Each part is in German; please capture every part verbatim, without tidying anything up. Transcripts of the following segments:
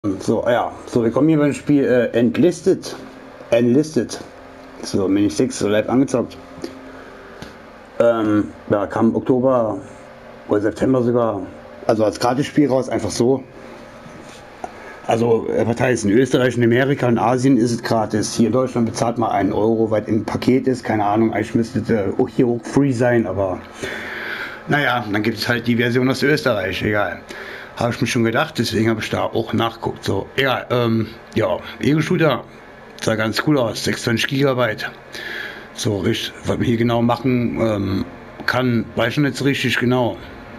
So, ah ja, so, wir kommen hier beim Spiel äh, Enlisted. Enlisted. So, Mini sechs, so live angezockt. Ähm, ja, kam im Oktober oder September sogar, also als Gratisspiel raus, einfach so. Also, äh, was heißt, in Österreich, in Amerika, in Asien ist es gratis. Hier in Deutschland bezahlt man einen Euro, weil im Paket ist, keine Ahnung, eigentlich müsste es äh, auch hier auch free sein, aber naja, dann gibt es halt die Version aus Österreich, egal. Habe ich mir schon gedacht, deswegen habe ich da auch nachguckt. So, egal, ähm, ja, Ego-Shooter sah ganz cool aus, sechsundzwanzig Gigabyte. So, richtig, was man hier genau machen ähm, kann, weiß ich nicht so richtig genau.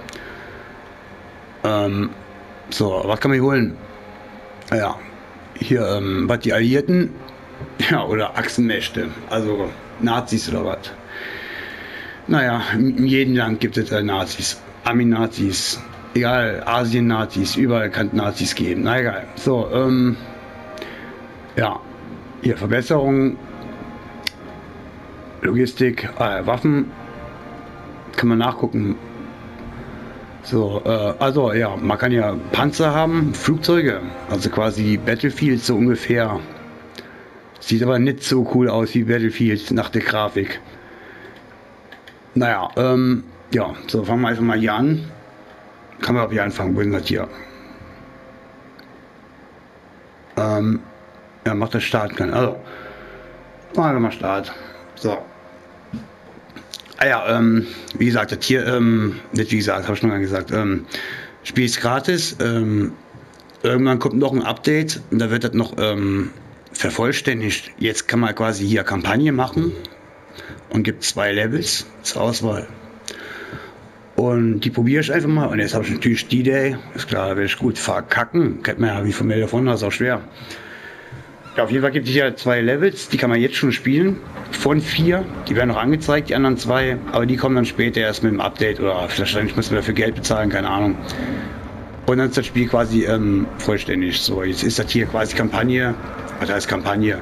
Ähm, so, was kann man hier holen? Ja, hier, ähm, was die Alliierten, ja, oder Achsenmächte, also Nazis oder was. Naja, in jedem Land gibt es äh, Nazis, Ami-Nazis, egal, Asien-Nazis, überall kann es Nazis geben, na egal. So, ähm, ja, hier Verbesserungen, Logistik, äh, Waffen, kann man nachgucken. So, äh, also ja, man kann ja Panzer haben, Flugzeuge, also quasi Battlefield so ungefähr. Sieht aber nicht so cool aus wie Battlefield nach der Grafik. Naja, ähm, ja, so fangen wir einfach mal hier an. Kann man auch hier anfangen, wo ist das hier? Ähm, ja, macht das Start können. Also, machen wir mal Start. So. Ah ja, ähm, wie gesagt, das hier, ähm, nicht wie gesagt, habe ich schon mal gesagt, ähm, Spiel ist gratis. Ähm, irgendwann kommt noch ein Update und da wird das noch ähm, vervollständigt. Jetzt kann man quasi hier Kampagne machen und gibt zwei Levels zur Auswahl. Und die probiere ich einfach mal. Und jetzt habe ich natürlich D-Day. Ist klar, da werde ich gut verkacken. Kennt man ja, wie formell davon, das ist auch schwer. Ja, auf jeden Fall gibt es hier zwei Levels, die kann man jetzt schon spielen. Von vier. Die werden noch angezeigt, die anderen zwei. Aber die kommen dann später erst mit dem Update. Oder wahrscheinlich müssen wir dafür Geld bezahlen, keine Ahnung. Und dann ist das Spiel quasi ähm, vollständig. So, jetzt ist das hier quasi Kampagne. Was heißt Kampagne?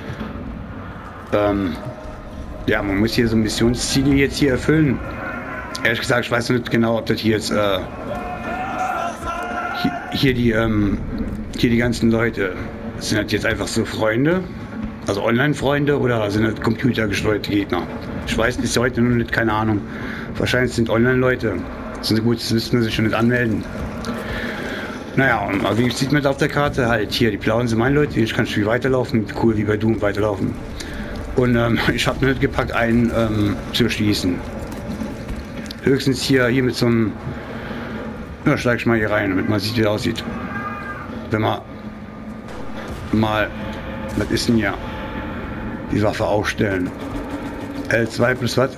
Ähm, ja, man muss hier so Missionsziele jetzt hier erfüllen. Ehrlich gesagt, ich weiß nicht genau, ob das hier jetzt äh, hier, hier die ähm, hier die ganzen Leute, sind das jetzt einfach so Freunde, also Online-Freunde, oder sind das computergesteuerte Gegner? Ich weiß bis heute noch nicht, keine Ahnung. Wahrscheinlich sind Online-Leute. Sind gut, das müssen wir sich schon nicht anmelden. Naja, und wie sieht man das auf der Karte? Halt hier, die blauen sind meine Leute, ich kann schon weiterlaufen, cool wie bei Doom weiterlaufen. Und ähm, ich habe nicht gepackt, einen ähm, zu schließen. Höchstens hier, hier mit so einem, ja, steig ich mal hier rein, damit man sieht, wie das aussieht. Wenn man mal, was ist denn hier? Die Waffe aufstellen. L zwei plus was?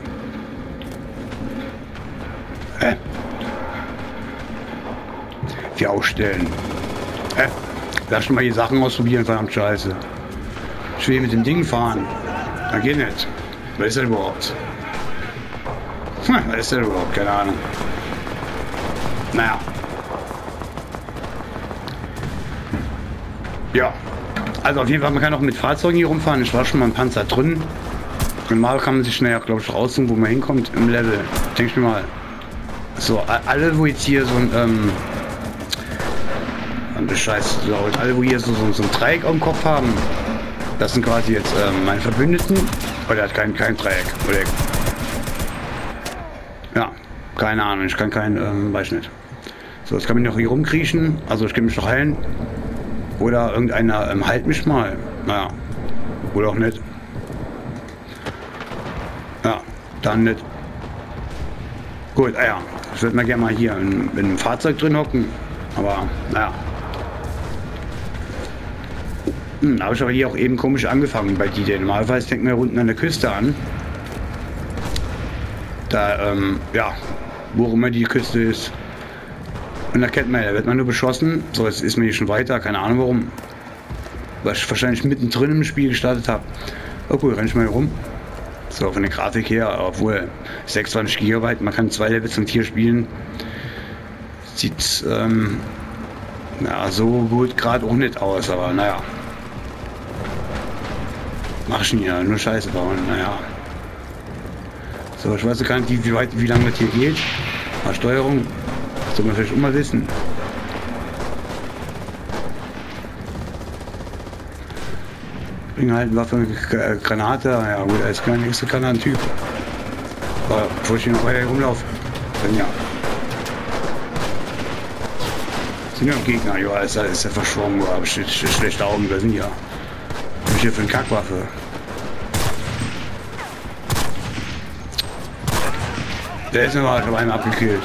Hä? Wie aufstellen? Hä? Lass schon mal die Sachen ausprobieren, verdammt scheiße. Ich will mit dem Ding fahren. Da geht nicht. Was ist das überhaupt? Hm, was ist das überhaupt? Keine Ahnung. Naja. Ja. Also auf jeden Fall, man kann auch mit Fahrzeugen hier rumfahren. Ich war schon mal im Panzer drin. Normal kann man sich schnell, glaube ich, raussuchen, wo man hinkommt im Level. Denke ich mir mal. So, alle, wo jetzt hier so ein, ähm, Scheiß, alle, wo hier so, so, so ein Dreieck am Kopf haben, das sind quasi jetzt ähm, meine Verbündeten. Oder er hat kein, kein Dreieck. Oder ja, keine Ahnung, ich kann kein, ähm, weiß nicht. So, jetzt kann ich noch hier rumkriechen, also ich kann mich noch heilen. Oder irgendeiner ähm, heilt mich mal. Naja, oder auch nicht. Ja, dann nicht. Gut, ah ja, ich würde mal gerne mal hier in, in einem Fahrzeug drin hocken. Aber, naja. Hm, habe ich aber hier auch eben komisch angefangen bei D-Day. Normalerweise fängt man unten an der Küste an. Da, ähm, ja, wo auch immer die Küste ist. Und da kennt man ja, da wird man nur beschossen. So, jetzt ist man hier schon weiter, keine Ahnung warum. Weil ich wahrscheinlich mittendrin im Spiel gestartet habe. Oh cool, renn ich mal hier rum. So, von der Grafik her, obwohl sechsundzwanzig Gigabyte, man kann zwei Levels und vier spielen. Sieht, ähm, ja, so gut gerade auch nicht aus, aber naja. Mach ich nie, nur Scheiße bauen, naja. So, ich weiß gar nicht, wie, wie weit, wie lange das hier geht. Mal Steuerung. Soll man vielleicht auch mal wissen. Bring halt Waffe, G Granate. Ja gut, er ist kein nächster Granatentyp. Aber bevor ich hier noch weiter rumlaufe, dann ja. Sind ja Gegner, ja, ist er, ist er verschwommen, aber sch sch schlechte Augen, da sind ja. Was ist hier für eine Kackwaffe? Der ist aber, ich habe einen abgekillt.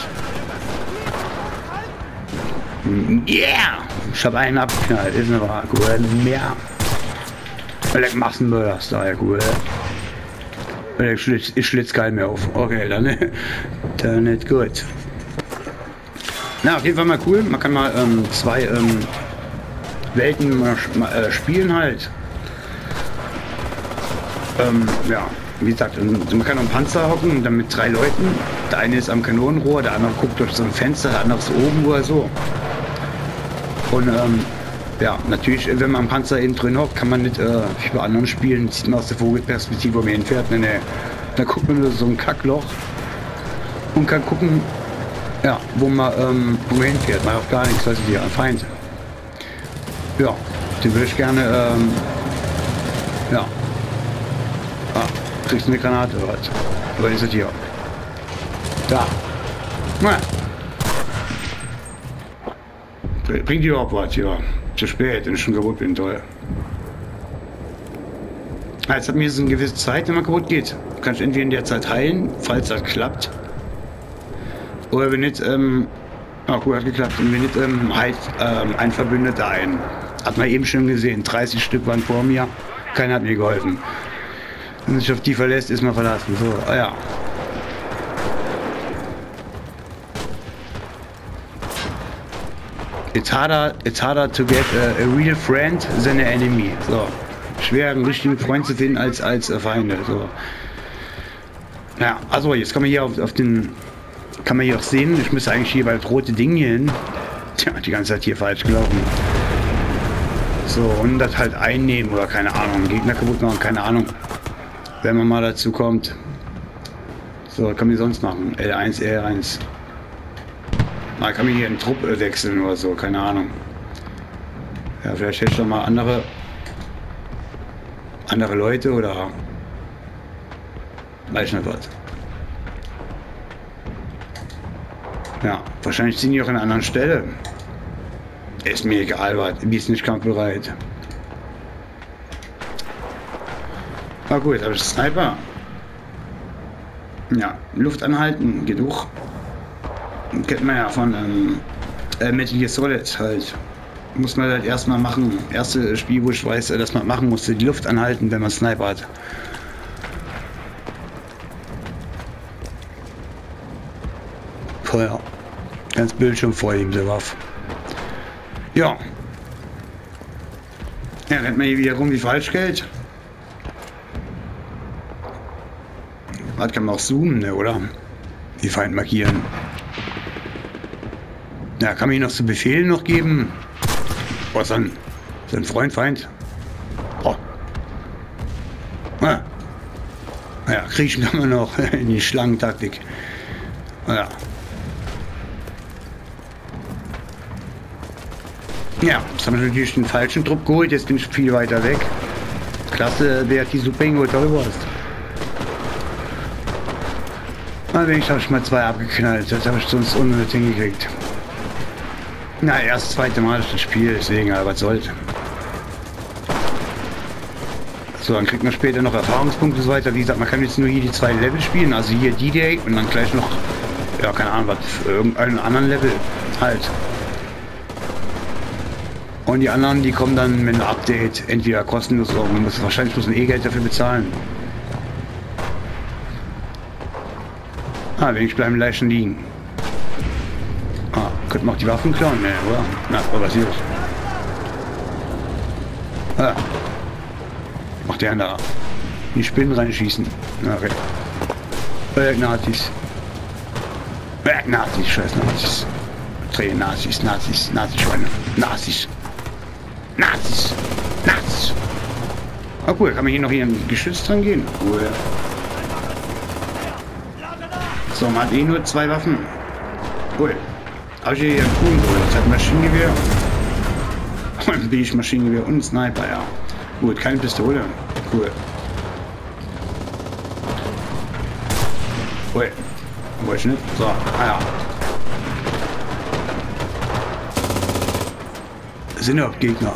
Yeah! Ich habe einen abgeknallt, ist aber gut, mehr. Leck Massenmörder, ist da ja gut. Ich schlitz, ich schlitz keinen mehr auf. Okay, dann, dann nicht gut. Na, auf jeden Fall mal cool. Man kann mal ähm, zwei ähm, Welten mal, mal äh, spielen halt. Ähm, ja, wie gesagt, man kann am Panzer hocken und dann mit drei Leuten. Der eine ist am Kanonenrohr, der andere guckt durch so ein Fenster, der andere ist oben oder so. Und ähm, ja, natürlich, wenn man am Panzer innen drin hockt, kann man nicht äh, wie bei anderen Spielen, sieht man aus der Vogelperspektive, wo man hinfährt. Ne, ne. Da guckt man nur so ein Kackloch und kann gucken, ja, wo man, ähm, wo man hinfährt. Man hat gar nichts, weiß ich hier, ein Feind. Ja, den würde ich gerne, ähm, ja. Ah, kriegst du eine Granate oder was? Oder ist das hier? Da. Na. Bringt die überhaupt was, ja. Zu spät, wenn ich schon kaputt bin, toll. Jetzt hat mir jetzt eine gewisse Zeit, wenn man kaputt geht. Kann ich entweder in der Zeit heilen, falls das klappt. Oder wenn nicht, ähm, ah gut, hat geklappt. Und wenn nicht, ähm, halt ähm, ein Verbündeter ein. Hat man eben schon gesehen, dreißig Stück waren vor mir. Keiner hat mir geholfen. Wenn man sich auf die verlässt, ist man verlassen. So, ah ja. It's harder, it's harder to get a, a real friend than an enemy. So. Schwer, einen richtigen Freund zu finden als, als Feinde. So. Ja, also jetzt kann man hier auf, auf den, kann man hier auch sehen, ich müsste eigentlich hier bei das rote Ding hier hin. Tja, die ganze Zeit hier falsch gelaufen. So, und das halt einnehmen oder keine Ahnung, Gegner kaputt machen, keine Ahnung. Wenn man mal dazu kommt. So, was kann man sonst machen? L eins, R eins. Man kann mir hier einen Trupp wechseln oder so, keine Ahnung. Ja, vielleicht hätte ich doch mal andere andere Leute oder weiß nicht was. Ja, wahrscheinlich sind die auch an einer anderen Stelle. Ist mir egal, was. Die ist nicht kampfbereit. Na gut, habe ich Sniper. Ja, Luft anhalten, genug. Kennt man ja von ähm, äh, Metal Gear Solid halt. Muss man halt erstmal machen. Erste Spiel, wo ich weiß, dass man machen musste, die Luft anhalten, wenn man Sniper hat. Feuer. Ganz Bildschirm vor ihm, der Waffe. Ja. Ja, rennt man hier wieder rum wie Falschgeld. Was kann man auch zoomen, ne, oder? Die Feind markieren. Ja, kann man hier noch so Befehle noch geben? Was dann? Sein Freund, Feind? Oh. Ah. Ja, kriechen kann man noch in die Schlangentaktik. Ja. Ja, jetzt haben wir natürlich den falschen Trupp geholt, jetzt bin ich viel weiter weg. Klasse, wer hat die Super geholt, darüber ist. Na, wenigstens habe ich mal zwei abgeknallt, das habe ich sonst unnötig hingekriegt. Na, erst das zweite Mal das Spiel, deswegen, aber was soll's. So, dann kriegt man später noch Erfahrungspunkte und so weiter. Wie gesagt, man kann jetzt nur hier die zwei Level spielen, also hier D-Day und dann gleich noch, ja, keine Ahnung, was, für irgendeinen anderen Level halt. Und die anderen, die kommen dann mit einem Update, entweder kostenlos oder man muss wahrscheinlich bloß ein E-Geld dafür bezahlen. Ah, wenigstens bleiben leicht schon liegen. Ah, könnte man auch die Waffen klauen? Ne, oder? Na, aber was ist los? Ah. Macht der da. Die Spinnen reinschießen. Okay. Äh, Nazis. Äh, Nazis, scheiß Nazis. Dreh Nazis, Nazis, Nazischweine. Nazis. Nazis. Nazis. Ah, cool, kann man hier noch hier ein Geschütz dran gehen? Cool. So, man hat eh nur zwei Waffen. Cool. Habe ich hier einen coolen Grund. Das hat ein Maschinengewehr. Und ein Maschinengewehr und ein Sniper, ja. Gut, keine Pistole. Cool. Ui. Wollte ich nicht. So, ah ja. Das sind ja auch Gegner.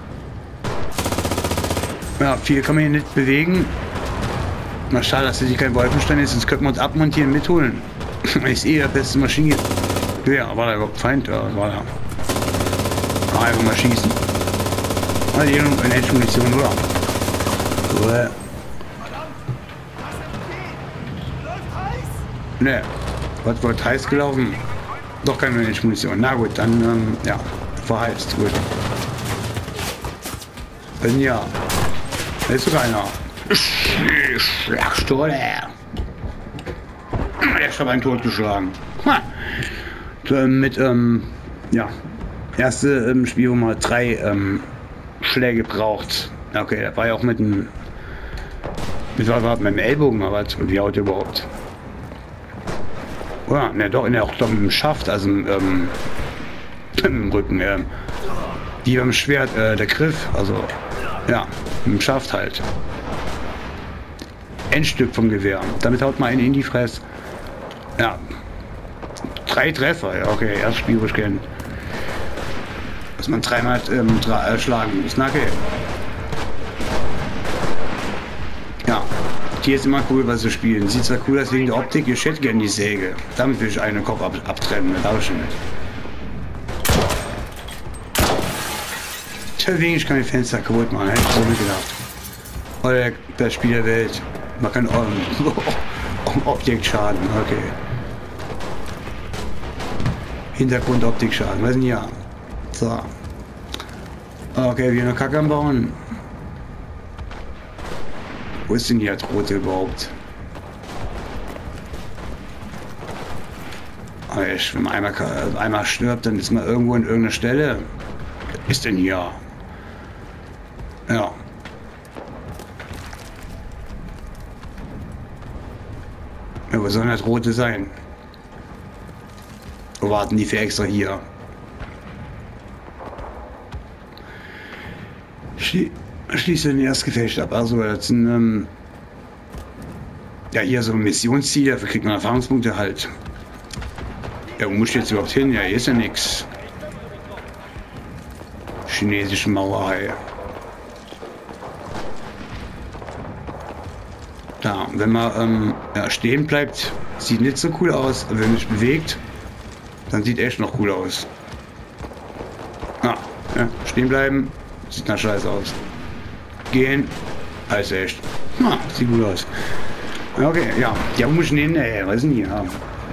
Ja, viel kann man hier nicht bewegen. Na schade, dass hier kein Wolfenstein ist, sonst könnten wir uns abmontieren und mitholen. Ist eh der beste Maschine. Ja, war da überhaupt Feind? Ja, war da. Ah, einfach mal schießen. Ah, die haben eine Munition, oder? Uäh. Ne, was wird heiß gelaufen? Doch keine Munition. Na gut, dann, ähm, ja, verheizt, gut. Wenn ja, da ist sogar einer. Schlagstuhle. Der ist aber ein totgeschlagen. Ha. Mit, ähm, ja, erste ähm, Spiel, wo man drei ähm, Schläge braucht. Okay, da war ja auch mit dem, mit, mit dem Ellbogen, aber was, und wie haut überhaupt? Ja, ne, doch, ne, auch doch mit dem Schaft, also ähm, im Rücken, ähm, wie beim Schwert, äh, der Griff, also, ja, mit dem Schaft halt. Endstück vom Gewehr. Damit haut man einen in die Fresse. Ja. Drei Treffer, ja, okay, erstes Spiel, wo ich kenne. Dass man dreimal ähm, äh, schlagen muss. Na, okay. Ja. Hier ist immer cool, was sie spielen. Sieht zwar cool aus wegen der Optik, ich hätte gerne die Säge. Damit will ich einen Kopf ab abtrennen, das habe ich schon nicht. Deswegen, ich kann die Fenster kaputt machen, hätte ich so mitgedacht. Oder der, der Spiel der Welt. Man kann um, um Objektschaden, okay. Hintergrund-Optikschaden, weiß nicht, ja. So. Okay, wir eine Kacke am Bauen. Wo ist denn hier das Rote überhaupt? Ich, wenn man einmal, einmal stirbt, dann ist man irgendwo in irgendeiner Stelle. Was ist denn hier? Ja. Ja, wo soll das Rote sein? Wo warten die für extra hier? Schlie Schließe den Erstgefecht ab. Also, das sind, ähm ja, hier so Missionsziele, dafür kriegt man Erfahrungspunkte halt. Ja, wo muss ich jetzt überhaupt hin? Ja, hier ist ja nichts. Chinesische Mauerei. Da, wenn man ähm, ja, stehen bleibt, sieht nicht so cool aus. Aber wenn man sich bewegt, dann sieht echt noch cool aus. Ah, ja, stehen bleiben, sieht nach scheiße aus. Gehen, alles echt. Ah, sieht gut aus. Okay, ja, ja, wo muss ich denn hin? Ey, was ist denn hier? Ja.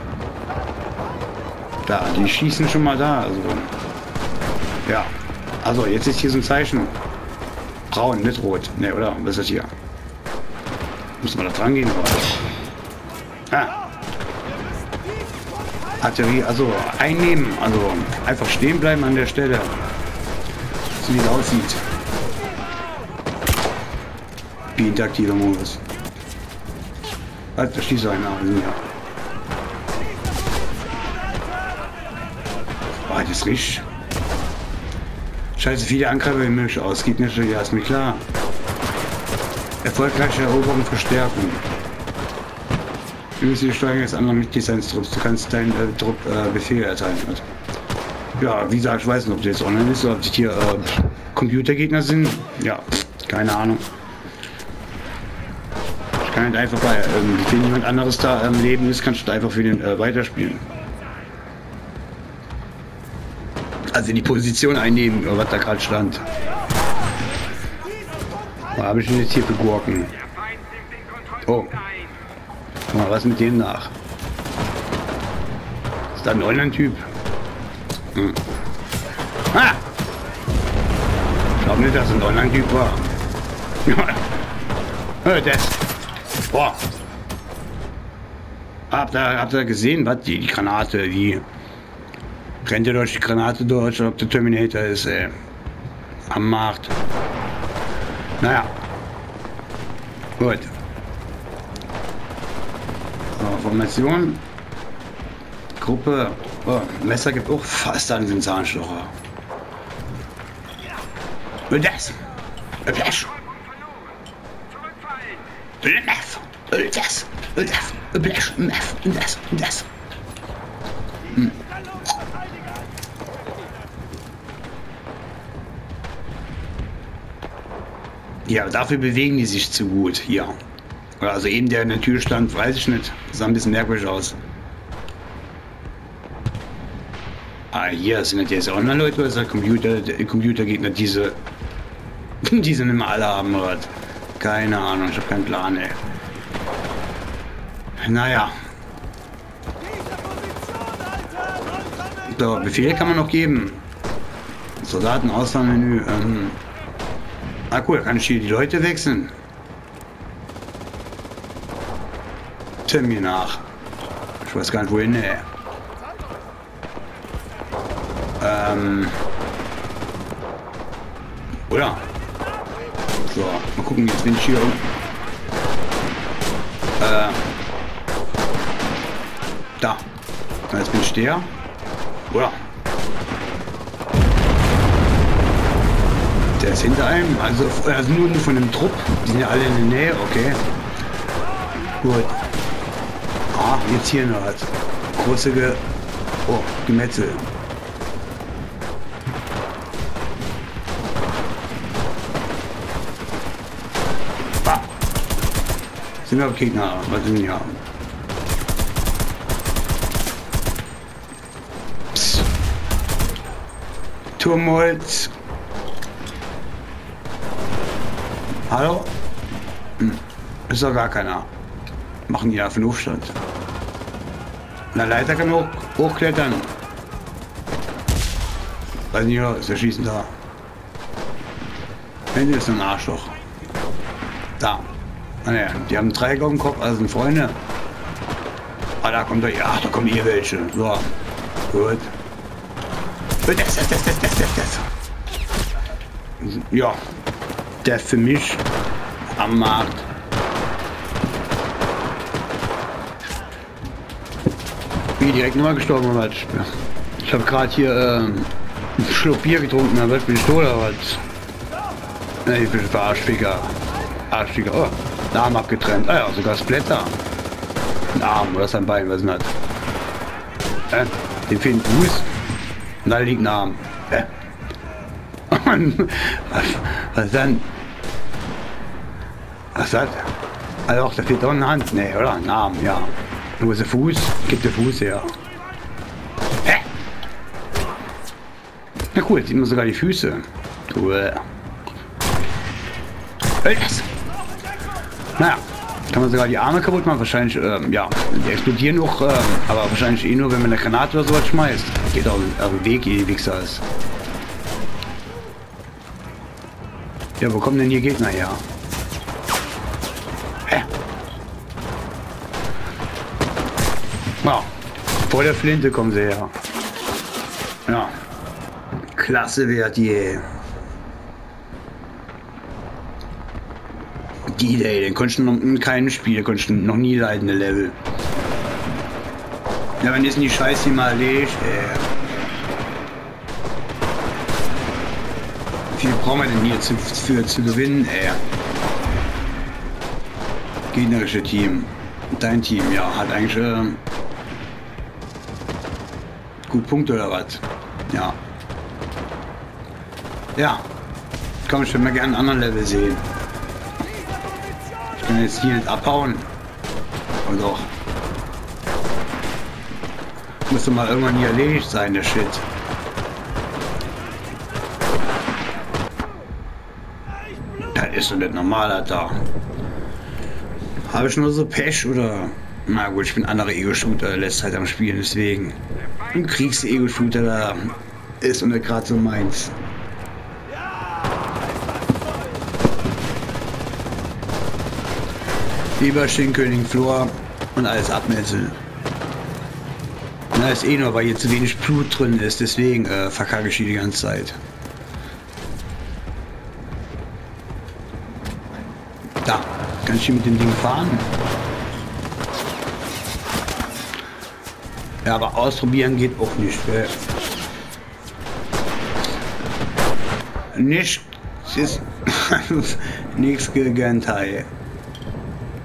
Da, die schießen schon mal da. Also, ja, also jetzt ist hier so ein Zeichen. Braun, nicht rot. Ne, oder? Was ist das hier? Muss man da dran gehen, oder? Ah. Artillerie, also einnehmen, also einfach stehen bleiben an der Stelle. So wie es aussieht. Wie interaktiver Modus. Also, schießt einer an, ja. Boah, das riecht. Scheiße, viele Angreifer wie möglich aus. Geht natürlich, ja, ist mir klar. Erfolgreiche Eroberung verstärken. Übrigens die Steuerung des anderen Mitglieds seines Trupps. Du kannst deinen äh, Trupp äh, Befehl erteilen. Ja, wie gesagt, ich weiß nicht, ob das jetzt online ist oder ob das hier äh, Computergegner sind. Ja, keine Ahnung. Ich kann halt einfach bei, ähm, wenn jemand anderes da am ähm, Leben ist, kannst du einfach für den äh, weiterspielen. Also die Position einnehmen, was da gerade stand. Da habe ich denn jetzt hier für Gurken? Oh. Mal was mit dem nach. Ist da ein Online-Typ? Hm. Ah! Ich glaube nicht, dass es ein Online-Typ war. Hör das. Boah. Habt ihr, habt ihr gesehen, was die, die Granate, wie rennt ihr durch die Granate durch, ob der Terminator ist, ey. Am Markt. Naja. Gut. So, Formation. Gruppe. Oh, Messer gibt auch fast an den Zahnstocher. Und das. Flash. Meth, das, das, Blash, Meth, das, das. Hm. Ja, dafür bewegen die sich zu gut, ja. Also eben der in der Tür stand, weiß ich nicht. Sah ein bisschen merkwürdig aus. Ah, hier sind das jetzt auch noch Leute, oder Computer, der Computergegner, diese, diese nicht mehr alle haben, oder? Keine Ahnung, ich habe keinen Plan, ey. Naja. So, Befehle kann man noch geben. Soldaten, Auswahlmenü. Ähm. Ah cool, kann ich hier die Leute wechseln. Tell mir nach. Ich weiß gar nicht wohin, ey. Ähm. Oder? So, mal gucken, jetzt bin ich hier. Äh. Da. Jetzt bin ich der. Oder? Der ist hinter einem, also, also nur, nur von dem Trupp. Die sind ja alle in der Nähe, okay. Gut. Ah, jetzt hier noch was. Große Ge oh, Gemetzel. Ah. Sind wir auf Gegner? Was sind wir? Psst. Turmholz. Hallo? Hm. Ist doch gar keiner. Machen die da für einen Aufstand. Na, Leiter kann hoch, hochklettern. Weiß nicht, ist der Schießen da. Ende ist ein Arschloch. Da. Ah, ne, die haben einen Dreieck auf dem Kopf, also sind Freunde. Ah, da kommt doch, ja, da kommen hier welche. So. Gut. Das, das, das, das, das, das, das. Ja. Der für mich am Markt. Wie direkt nochmal gestorben oder was? Ich habe gerade hier ähm, einen Schluck Bier getrunken, da wird bin ich tot oder was? Ne, ich bin Arschficker. Arschficker. Oh, ein Arm abgetrennt. Ah ja, sogar das Blätter. Ein Arm oder sein Bein, was ist das? Äh, den fehlt ein Fuß. Und da liegt ein Arm. Äh. was, was dann? Was ist das? Also auch, da fehlt doch eine Hand. Ne, oder? Ein Arm, ja. Wo ist der Fuß? Gibt der Fuß her. Hä? Na cool, jetzt sieht man sogar die Füße. Cool. Naja, kann man sogar die Arme kaputt machen. Wahrscheinlich, ähm, ja, die explodieren noch, ähm, aber wahrscheinlich eh nur, wenn man eine Granate oder sowas schmeißt. Geht auch auf den Weg, ihr Wichser ist. Ja, wo kommen denn hier Gegner her? Hä? Ja, vor der Flinte kommen sie her. Ja. Klasse Wert, je. Die Day, den konntest du noch in keinem Spiel, konntest du noch nie leidende Level. Ja, wenn ist die Scheiße mal erledigt, ey. Wie viel brauchen wir denn hier zu, für zu gewinnen, ey? Gegnerische Team. Dein Team, ja, hat eigentlich äh, gut Punkte oder was? Ja. Ja. Komm, ich würde mal gerne einen anderen Level sehen. Ich kann jetzt hier nicht abhauen. Und doch. Müsste mal irgendwann hier erledigt sein, der Shit. Das ist doch nicht normal, Alter. Habe ich nur so Pech oder? Na gut, ich bin anderer Ego-Shooter, lässt halt am Spielen, deswegen. Ein Kriegs-Ego-Shooter da ist und gerade so meins. Lieber Schinkönig Flor und alles abmetzeln. Na, ist eh nur, weil hier zu wenig Blut drin ist, deswegen äh, verkacke ich hier die ganze Zeit. Da, kann ich hier mit dem Ding fahren? Ja, aber ausprobieren geht auch nicht. Äh. Nicht, es ist nichts gegen Teil.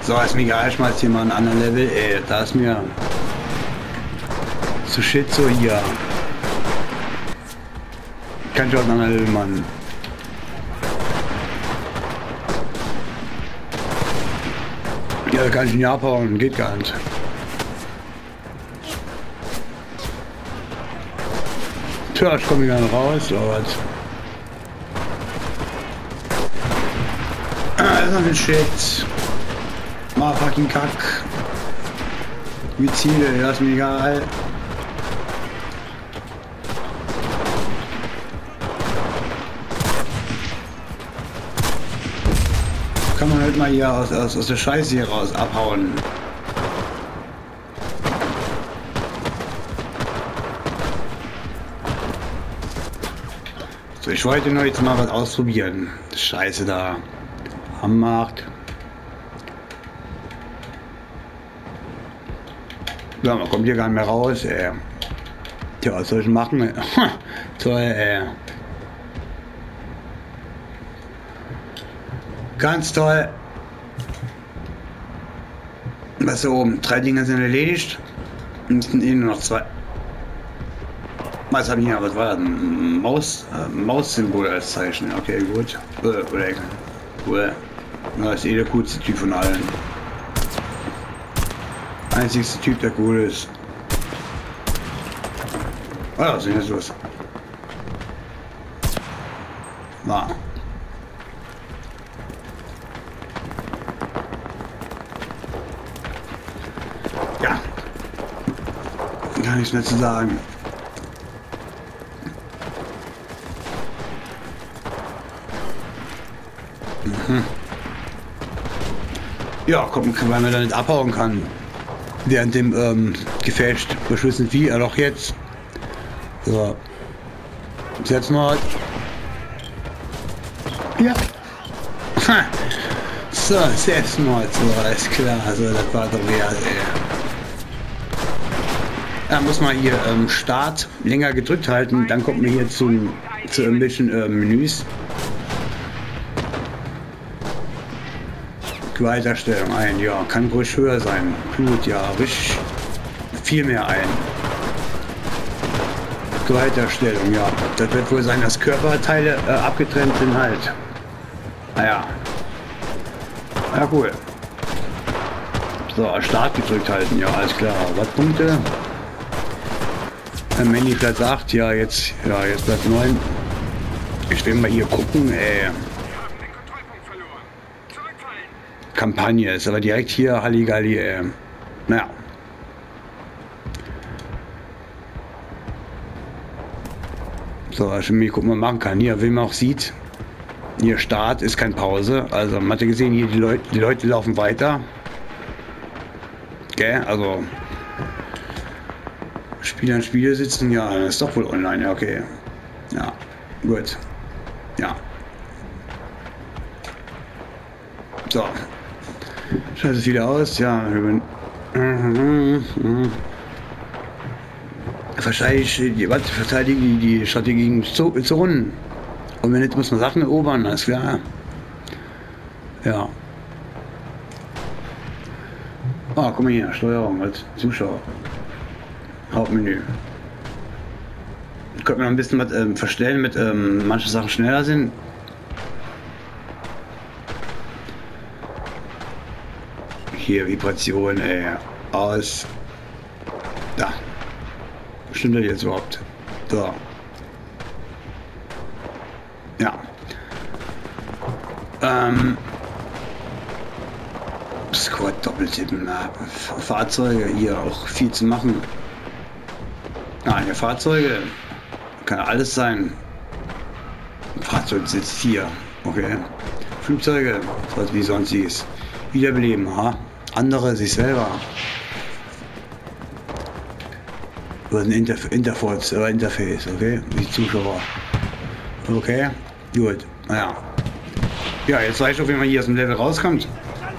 So, ist mir egal, ich mal jetzt hier mal ein anderes Level, ey, da ist mir zu shit so hier. Kann ich auch ein anderes Level machen. Ja, da kann ich nicht abhauen, geht gar nicht. Tja, ich komme gar nicht raus, oder was? Ah, das ist ein Shit. Mal fucking Kack. Wie Ziele, das ist mir egal. Kann man halt mal hier aus, aus, aus der Scheiße hier raus abhauen. So, ich wollte nur jetzt mal was ausprobieren. Scheiße da. Am Markt. Ja, man kommt hier gar nicht mehr raus, ey. Tja, was soll ich machen? Toll, ey. Ganz toll. Was hier oben? Drei Dinge sind erledigt. Und es sind eh nur noch zwei. Was habe ich hier? Was war das? Ein Maus, äh, Maus-Symbol als Zeichen. Okay, gut. Äh, oder, cool. Das ist eh der coolste Typ von allen. Einzigste Typ, der cool ist. Oh, was ist denn jetzt los? Na. Ja. Gar nichts mehr zu sagen. Mhm. Ja, gucken, weil man da nicht abhauen kann. Während dem ähm, Gefecht beschwissen wie er doch jetzt. So. Jetzt mal. Ja. So, Selbstmord, so, alles klar. Also, das war doch wert, ey. Da muss man hier ähm, Start länger gedrückt halten, dann kommt man hier zum, zu irgendwelchen äh, Menüs. Gewalterstellung ein, ja, kann ruhig höher sein. Blut, ja, richtig viel mehr ein. Gewalterstellung, ja. Das wird wohl sein, dass Körperteile äh, abgetrennt sind halt. Naja. Ja, cool. So, Start gedrückt halten, ja, alles klar. Was Punkte? Wenn Mandy Platz acht, ja, jetzt, ja, jetzt Platz neun. Ich will mal hier gucken, ey. Kampagne ist aber direkt hier Halligalli, äh, naja. So, ich will mir gucken, was man machen kann. Hier, wie man auch sieht, hier Start ist keine Pause. Also man hat ja gesehen, hier die Leute, die Leute laufen weiter. Gell, also Spieler und Spiele sitzen, ja, das ist doch wohl online, ja, okay. Ja, gut. Ja. So. Schaut es wieder aus, ja. Verteidige, was, verteidige die, die strategischen Zonen. Und wenn nicht, muss man Sachen erobern, alles klar. Ja. Ah, guck mal hier, Steuerung als Zuschauer. Hauptmenü. Könnte man noch ein bisschen was ähm, verstellen, mit ähm, manche Sachen schneller sind. Hier Vibration, ey, aus. Da. Stimmt das jetzt überhaupt? So. Ja. Ähm. Squad Doppeltippen. Fahrzeuge, hier auch viel zu machen. Ah, hier Fahrzeuge. Kann alles sein. Fahrzeug sitzt vier. Okay. Flugzeuge, was wie sonstiges. Wiederbeleben, ha? Andere sich selber. Über ein Interf Interface, äh, Interface, okay? Die Zuschauer. Okay, gut. Naja. Ja, jetzt weiß ich auf jeden Fall, hier aus dem Level rauskommt.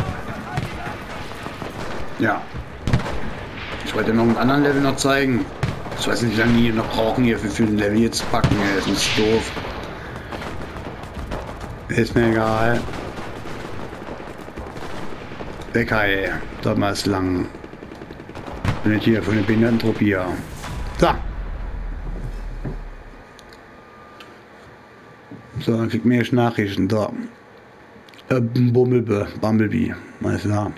Ja. Ich wollte noch einen anderen Level noch zeigen. Ich weiß nicht, wie lange die noch brauchen, hier für, für ein Level hier zu packen. Ey. Das ist doof. Ist mir egal. Bekai, damals lang. Bin ich hier von der Behindertentruppe hier. So. So, dann kriegt mir jetzt Nachrichten. So. Äh, Bumblebee, Bumblebee, alles klar.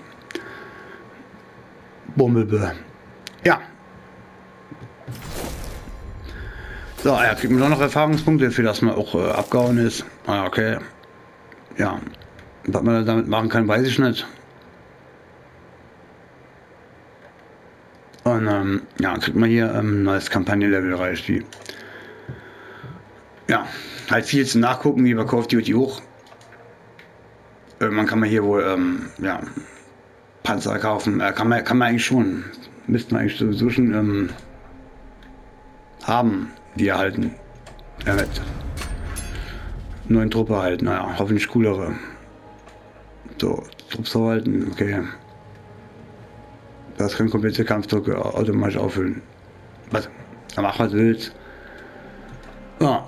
Bumblebee. Ja. So, ja, kriegt man doch noch Erfahrungspunkte, für das man auch äh, abgehauen ist. Ah, okay. Ja. Was man damit machen kann, weiß ich nicht. Und ähm, ja, kriegt man hier ähm, neues Kampagnenlevel erreicht. Wie. Ja, halt viel zu nachgucken, wie bei Call of Duty hoch. Äh, man kann man hier wohl ähm, ja, Panzer kaufen. Äh, kann, man, kann man eigentlich schon. Müsste man eigentlich sowieso schon ähm, haben, die erhalten. Ja, mit neuen Truppe halt, naja, hoffentlich coolere. So, Trupps verwalten, okay. Das kann komplette Kampfdrucke automatisch auffüllen. Was? Mach was willst. Ja.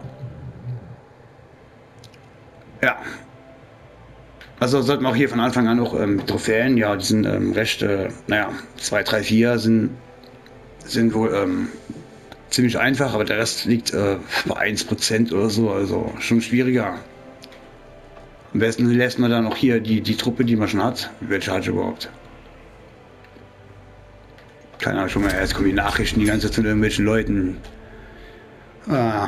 Ja. Also sollten wir auch hier von Anfang an auch ähm, Trophäen, ja, die sind ähm, recht, äh, naja, zwei, drei, vier sind, sind wohl ähm, ziemlich einfach, aber der Rest liegt äh, bei eins Prozent oder so, also schon schwieriger. Am besten lässt man dann auch hier die, die Truppe, die man schon hat. Welche hat überhaupt? Keine Ahnung, schon mal, jetzt kommen die Nachrichten die ganze Zeit von irgendwelchen Leuten. Ah.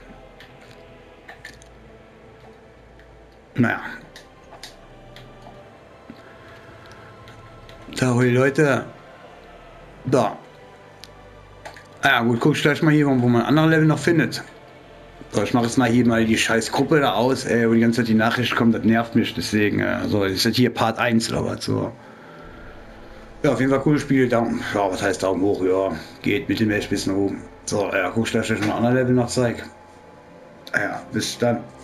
Naja. Da, die Leute. Da. Ja gut, guck gleich mal hier, wo man andere Level noch findet. So, ich mache jetzt mal hier mal die scheiß Gruppe da aus, ey, wo die ganze Zeit die Nachricht kommt, das nervt mich, deswegen, äh, so, das ist jetzt hier Part eins oder was, so. Ja, auf jeden Fall cooles Spiel, Daumen, ja, was heißt Daumen hoch, ja, geht mit dem Match bis nach oben. So, ja, guck gleich, dass ich noch andere Level noch zeige. Ja, bis dann.